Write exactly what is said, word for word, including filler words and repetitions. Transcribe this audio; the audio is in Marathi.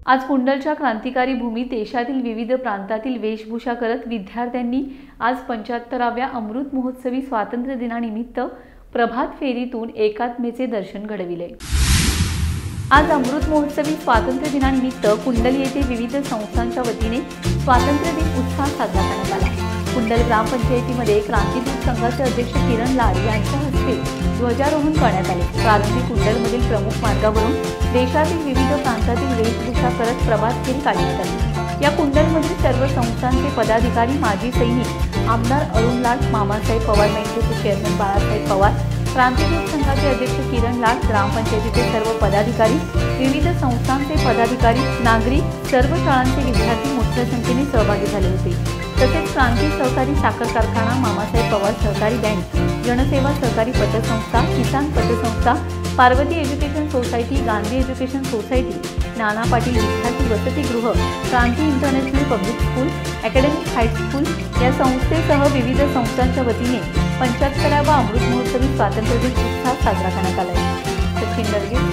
आज कुंडलच्या क्रांतिकारी भूमीत देशातील विविध प्रांतातील वेशभूषा करत विद्यार्थ्यांनी आज पंच्याहत्तराव्या अमृत महोत्सवी स्वातंत्र्य दिनानिमित्त प्रभात फेरीतून एकात्मेचे दर्शन घडविले। आज अमृत महोत्सवी स्वातंत्र्य दिनानिमित्त कुंडल येथे विविध संस्थांच्या वतीने स्वातंत्र्य दिन उत्साह साजरा करण्यात आला। कुंडल ग्रामपंचायतीमध्ये क्रांतीदूत संघाचे अध्यक्ष किरण लाड यांच्या हस्ते ध्वजारोहण करण्यात आले। प्रारंभी कुंडलमधील प्रमुख मार्गावरून देशातील विविध प्रांतातील वेशभूषा करत प्रभात फेरी काढण्यात आली। या कुंडलमधील सर्व संस्थांचे पदाधिकारी, माजी सैनिक, आमदार अरुण लाड, मामासाहेब पवार बँकेचे चेअरमन बाळासाहेब पवार, क्रांतीदूत संघाचे अध्यक्ष किरण लाड, ग्रामपंचायतीचे सर्व पदाधिकारी, विविध संस्थांचे पदाधिकारी, नागरिक, सर्व शाळांचे विद्यार्थी मोठ्या संख्येने सहभागी झाले होते। तसेच क्रांती सहकारी साखर कारखाना, मामासाहेब पवार सहकारी बँक, जनसेवा सहकारी पतसंस्था, किसान पतसंस्था, Parvati education society, Gandhi education society, Nana Patil विद्यार्थी वसतिगृह, Kranti international public school, academic high school या संस्थेसह विविध संस्थांच्या वतीने पंच्याहत्तरावा अमृत महोत्सवी स्वातंत्र्य दिन उत्साह साजरा करण्यात आला आहे।